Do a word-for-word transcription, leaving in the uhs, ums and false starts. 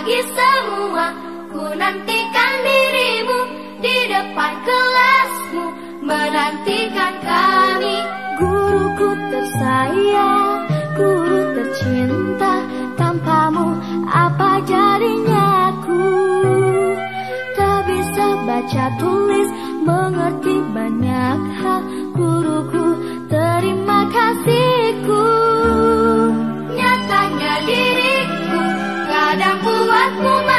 bagi semua. Ku nantikan dirimu di depan kelasmu, menantikan kami. Guruku tersayang, guru tercinta, tanpamu apa jadinya aku? Tak bisa baca tulis, mengerti banyak hal. Guruku, terima kasihku. Nyatanya diriku kadang buatmu